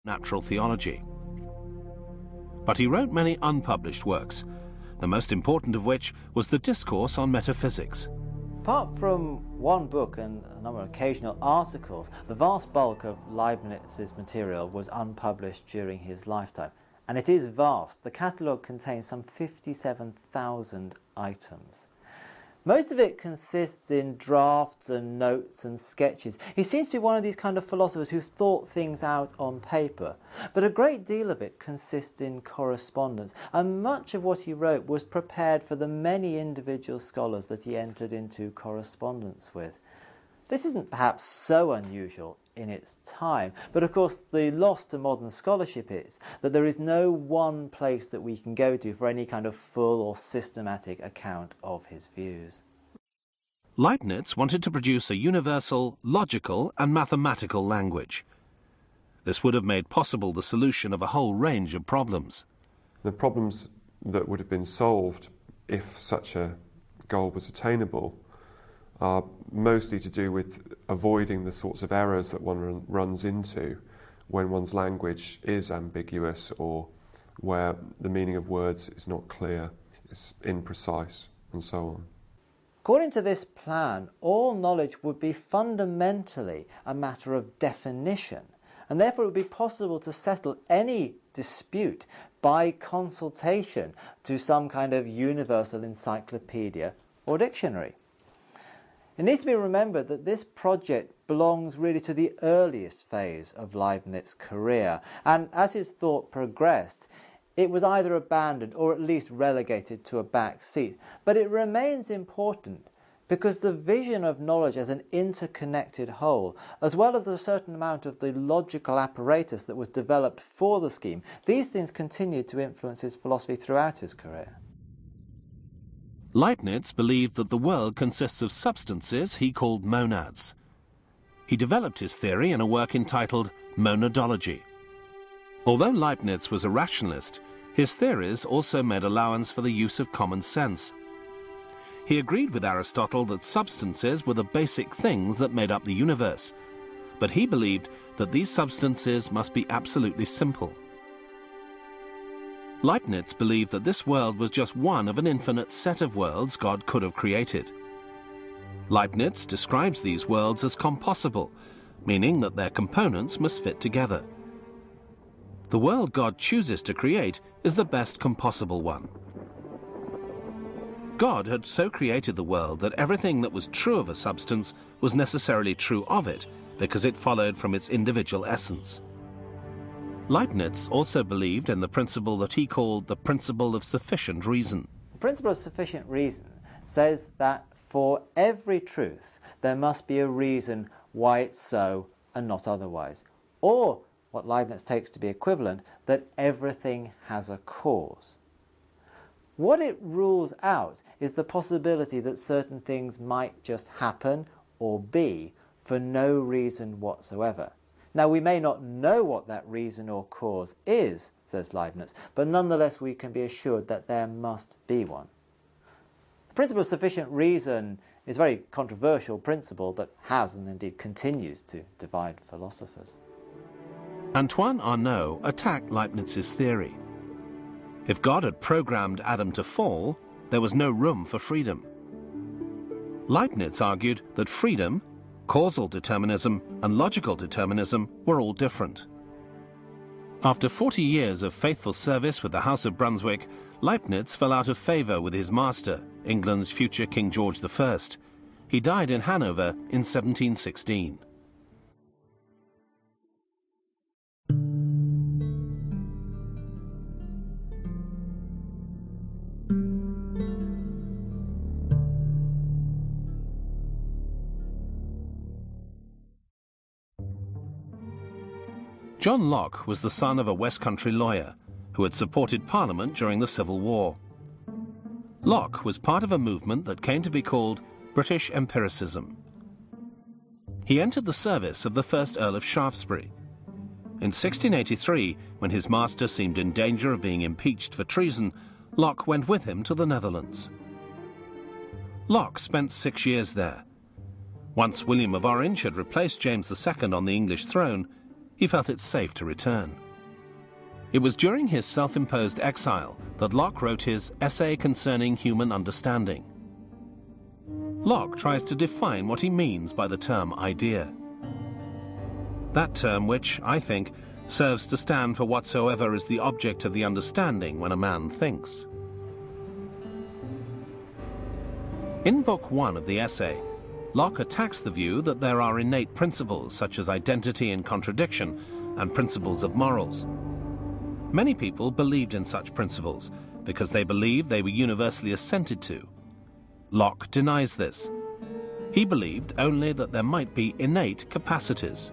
natural theology. But he wrote many unpublished works, the most important of which was the Discourse on Metaphysics. Apart from one book and a number of occasional articles, the vast bulk of Leibniz's material was unpublished during his lifetime. And it is vast. The catalogue contains some 57,000 items. Most of it consists in drafts and notes and sketches. He seems to be one of these kind of philosophers who thought things out on paper. But a great deal of it consists in correspondence, and much of what he wrote was prepared for the many individual scholars that he entered into correspondence with. This isn't perhaps so unusual in its time, but of course the loss to modern scholarship is that there is no one place that we can go to for any kind of full or systematic account of his views. Leibniz wanted to produce a universal, logical and mathematical language. This would have made possible the solution of a whole range of problems. The problems that would have been solved if such a goal was attainable are mostly to do with avoiding the sorts of errors that one runs into when one's language is ambiguous or where the meaning of words is not clear, is imprecise, and so on. According to this plan, all knowledge would be fundamentally a matter of definition, and therefore it would be possible to settle any dispute by consultation to some kind of universal encyclopedia or dictionary. It needs to be remembered that this project belongs really to the earliest phase of Leibniz's career, and as his thought progressed, it was either abandoned or at least relegated to a back seat. But it remains important because the vision of knowledge as an interconnected whole, as well as a certain amount of the logical apparatus that was developed for the scheme, these things continued to influence his philosophy throughout his career. Leibniz believed that the world consists of substances he called monads. He developed his theory in a work entitled Monadology. Although Leibniz was a rationalist, his theories also made allowance for the use of common sense. He agreed with Aristotle that substances were the basic things that made up the universe, but he believed that these substances must be absolutely simple. Leibniz believed that this world was just one of an infinite set of worlds God could have created. Leibniz describes these worlds as compossible, meaning that their components must fit together. The world God chooses to create is the best compossible one. God had so created the world that everything that was true of a substance was necessarily true of it, because it followed from its individual essence. Leibniz also believed in the principle that he called the principle of sufficient reason. The principle of sufficient reason says that for every truth there must be a reason why it's so and not otherwise. Or, what Leibniz takes to be equivalent, that everything has a cause. What it rules out is the possibility that certain things might just happen or be for no reason whatsoever. Now, we may not know what that reason or cause is, says Leibniz, but nonetheless we can be assured that there must be one. The principle of sufficient reason is a very controversial principle that has and indeed continues to divide philosophers. Antoine Arnauld attacked Leibniz's theory. If God had programmed Adam to fall, there was no room for freedom. Leibniz argued that freedom, causal determinism, and logical determinism were all different. After 40 years of faithful service with the House of Brunswick, Leibniz fell out of favour with his master, England's future King George I. He died in Hanover in 1716. John Locke was the son of a West Country lawyer who had supported Parliament during the Civil War. Locke was part of a movement that came to be called British empiricism. He entered the service of the first Earl of Shaftesbury. In 1683, when his master seemed in danger of being impeached for treason, Locke went with him to the Netherlands. Locke spent 6 years there. Once William of Orange had replaced James II on the English throne, he felt it safe to return. It was during his self-imposed exile that Locke wrote his Essay Concerning Human Understanding. Locke tries to define what he means by the term idea. That term which, I think, serves to stand for whatsoever is the object of the understanding when a man thinks. In Book 1 of the essay, Locke attacks the view that there are innate principles such as identity and contradiction and principles of morals. Many people believed in such principles because they believed they were universally assented to. Locke denies this. He believed only that there might be innate capacities.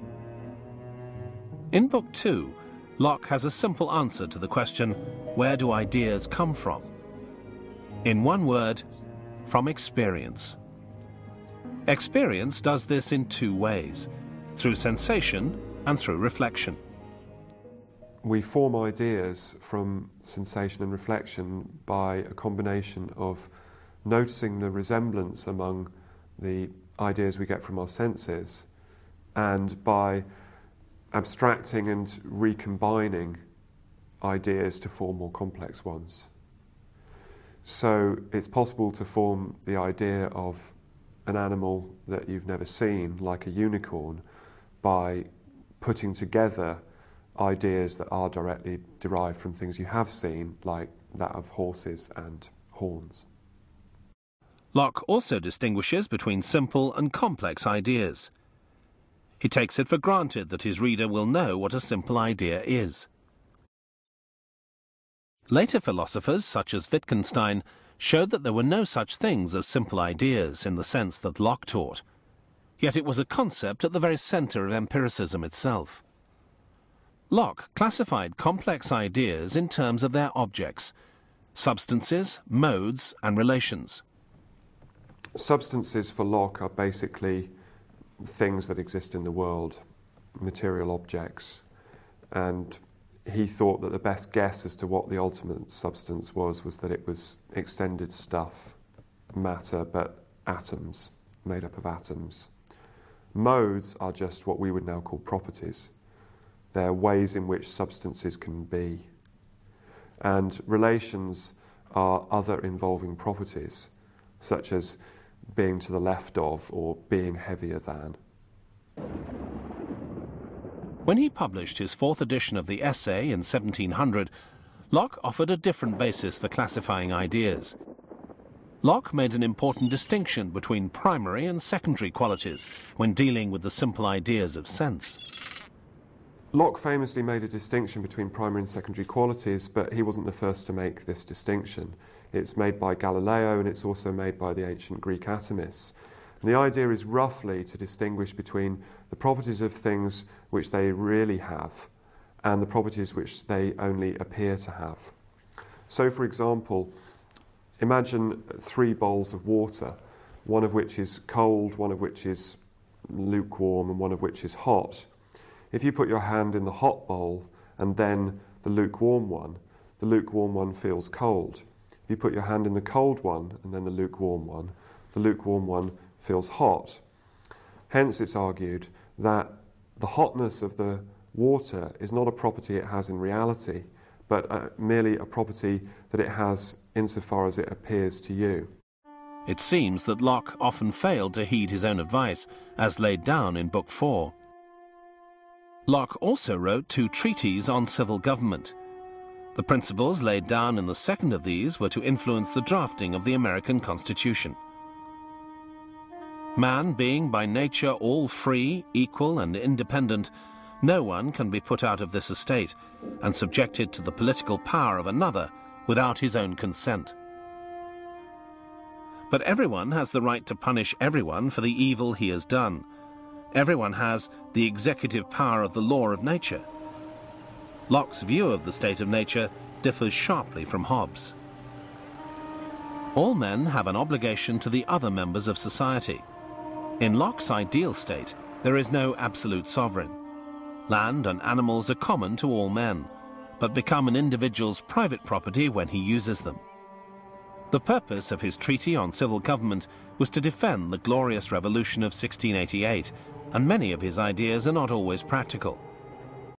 In Book 2, Locke has a simple answer to the question, where do ideas come from? In one word, from experience. Experience does this in two ways, through sensation and through reflection. We form ideas from sensation and reflection by a combination of noticing the resemblance among the ideas we get from our senses and by abstracting and recombining ideas to form more complex ones. So it's possible to form the idea of an animal that you've never seen, like a unicorn, by putting together ideas that are directly derived from things you have seen, like that of horses and horns. Locke also distinguishes between simple and complex ideas. He takes it for granted that his reader will know what a simple idea is. Later philosophers, such as Wittgenstein, showed that there were no such things as simple ideas in the sense that Locke taught. Yet it was a concept at the very centre of empiricism itself. Locke classified complex ideas in terms of their objects, substances, modes, and relations. Substances for Locke are basically things that exist in the world, material objects, and he thought that the best guess as to what the ultimate substance was that it was extended stuff, matter, but atoms, made up of atoms. Modes are just what we would now call properties. They're ways in which substances can be. And relations are other involving properties, such as being to the left of or being heavier than. When he published his fourth edition of the essay in 1700, Locke offered a different basis for classifying ideas. Locke made an important distinction between primary and secondary qualities when dealing with the simple ideas of sense. Locke famously made a distinction between primary and secondary qualities, but he wasn't the first to make this distinction. It's made by Galileo, and it's also made by the ancient Greek atomists. And the idea is roughly to distinguish between the properties of things which they really have and the properties which they only appear to have. So, for example, imagine 3 bowls of water, one of which is cold, one of which is lukewarm, and one of which is hot. If you put your hand in the hot bowl and then the lukewarm one feels cold. If you put your hand in the cold one and then the lukewarm one feels hot. Hence it's argued that the hotness of the water is not a property it has in reality, but merely a property that it has insofar as it appears to you. It seems that Locke often failed to heed his own advice, as laid down in Book 4. Locke also wrote 2 treatises on civil government. The principles laid down in the second of these were to influence the drafting of the American Constitution. Man being by nature all free, equal, and independent, no one can be put out of this estate and subjected to the political power of another without his own consent. But everyone has the right to punish everyone for the evil he has done. Everyone has the executive power of the law of nature. Locke's view of the state of nature differs sharply from Hobbes. All men have an obligation to the other members of society. In Locke's ideal state, there is no absolute sovereign. Land and animals are common to all men, but become an individual's private property when he uses them. The purpose of his treaty on civil government was to defend the glorious revolution of 1688, and many of his ideas are not always practical.